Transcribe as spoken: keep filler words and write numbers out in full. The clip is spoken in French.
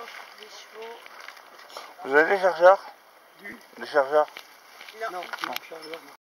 des chevaux. Vous avez des chargeurs? Du Des chargeurs? Non. Non, non, chargeur, non.